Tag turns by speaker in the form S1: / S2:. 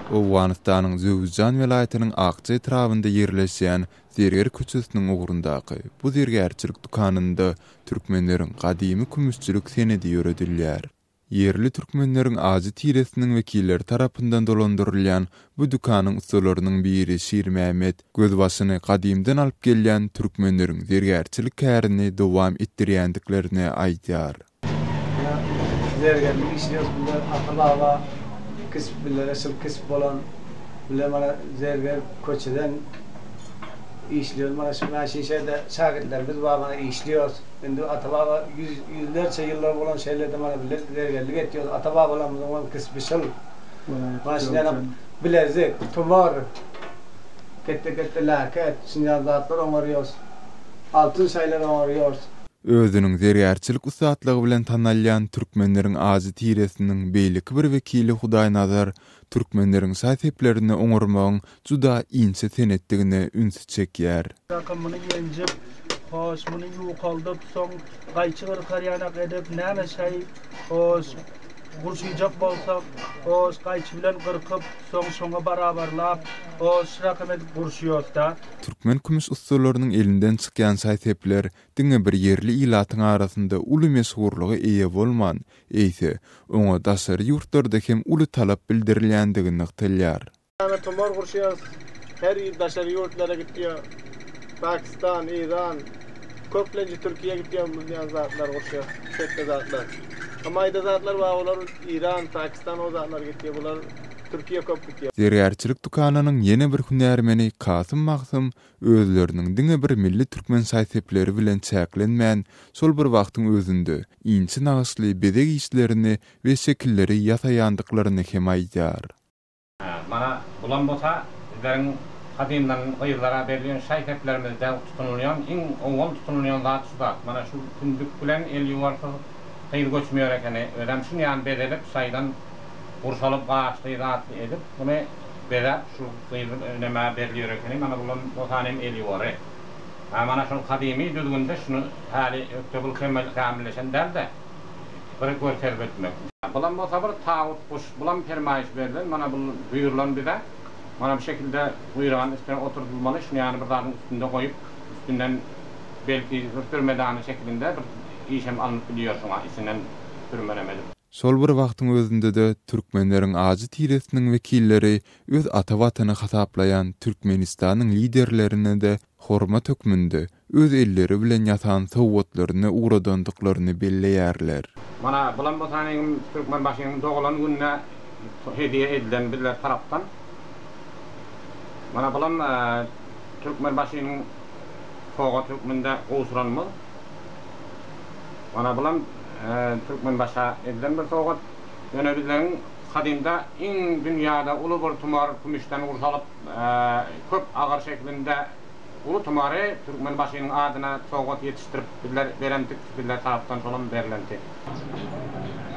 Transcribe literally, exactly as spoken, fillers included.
S1: Owganistanyň Zöwüzjan welaýatynyň Akçy etrafynda ýerleşýän Zerger köçesiniň ugurundaky bu zergerçilik dukanynda türkmenleriň gadymy kümüşçilik senedi ýöredilýär. Yerli türkmenleriň azy tiresiniň wekilleri tarapyndan dolandyrylýan bu dukanyň ustalarynyň biri Şir Mämet gözbaşyny gadymdan alyp gelýän türkmenleriň zergerçilik kärini dowam etdirýändiklerini aýdýar.
S2: Zergerlik işliyoruz bunlar akılava kısp biller asıl kısp olan bile bana zerger köçeden işliyoruz. Bana şu ben şeyde şagirtlerimiz var bana işliyoruz. Şimdi atababa yüz, yüzlerce yıllar olan şeylerde bana bile zergerlik ediyoruz. Atababalarımız olan kısp işil. Bana şimdi bilezik, tumar, kette kette laket, şimdi zatlar onarıyoruz. Altın şeyler onarıyoruz.
S1: Özünün zergerçilik ustatlygy bilen tanalýan türkmenleriň azy tiresiniň beýleki bir wekili Hudaý Nazar türkmenleriň saýteplerini oňurmagyň juda inçe senetdigine üns çekýär.
S3: Rakamyny ýenjip, hoş muny ýokaldyp, soň gaýçygyr karýana edip, näme şey, hoş gurşyjak bolsak, hoş gaýçy bilen gyrkyp, soň şoňa barabarlap, hoş rakamet gurşýarda.
S1: Türkmen kümüş ustalarynyň elinden çykýan saýtepler diňe bir yerli ilatyň arasynda uly meşhurlygy eýe bolman, eýse, oňa daşary ýurtlarda hem uly talap bildirilýändigini ykdylýar.
S4: Ana tomar gurşýar, her ýer daşary ýurtlara gitýär. Pakistan, İran, köplenji Türkiýe gitýän bu zatlar gurşýar, şeýle zatlar. Ama aýda zatlar var, olar İran, Pakistan o zatlar gitýär, bular Türkiýe köp gitýär.
S1: Zergerçilik dukanynyň ýene bir hünärmeni Kasym Maksym özleriniň diňe bir milli türkmen saýtepleri bilen çäklenmän sol bir wagtyň özünde inçi nagsly bedeg işlerini we şekilleri ýataýandyklaryny hem aýdýar.
S5: Mana bulan bolsa bizleriň hadymdan ýyllara berilýän saýteplerimizde tutunulýan iň oňal tutunulýan zat şuda. Mana şu tündük bilen el ýuwarsa hyýr göçmeýär ekeni, ödem şunu ýan bedelip saýdan gurşalyp gaçly zat edip, bunu bela şu hyýr öneme berilýär ekeni, mana bulan botanym el ýuwary. Mana şu hadymy düzgünde şunu hali öktebul kemal kamilleşen derde bir görkezip etmek. Bulan bolsa bir tawut kuş, bulan fermaýyş berilen, mana bu buýrulan bize, mana bu şekilde buýrulan üstüne oturdulmaly, şunu ýani bir zatyň üstünde goýup, üstünden belki hürmetdany şeklinde bir işem alınıp bilýär şoňa isinden hürmelemeli.
S1: Sol bir wagtyň özünde de türkmenleriň azy tiresiniň wekilleri öz ata watany hasaplayan Türkmenistanyň liderlerine de hormat hökmünde öz elleri bilen ýatan sowgatlaryny uğradandyklaryny belleýärler.
S5: Mana bulan botanyň türkmen başynyň doglan gününe hediýe edilen birler tarapdan. Mana bulan türkmen başynyň sowgat hökmünde gowsuranmy. Mana bulan Türkmen başa edilen bir sowgat. Ýöne bizleriň hadymda iň dünýäde uly bir tumar kümüşden gurşalyp köp agar şeklinde uly tumary Türkmen başynyň adyna sowgat ýetişdirip bizler berendik, bizler tarapdan şolam berilendi.